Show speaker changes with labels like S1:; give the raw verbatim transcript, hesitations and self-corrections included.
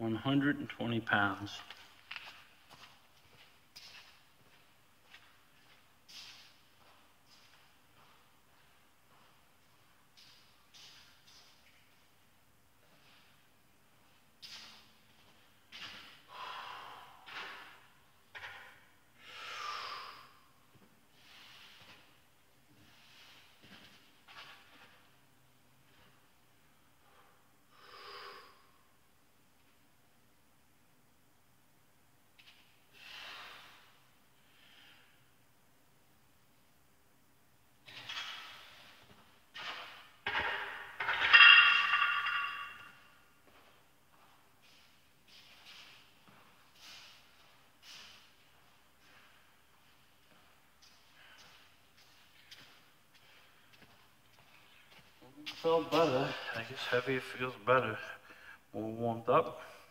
S1: one hundred twenty pounds. Felt better. I guess heavier feels better. More warmed up.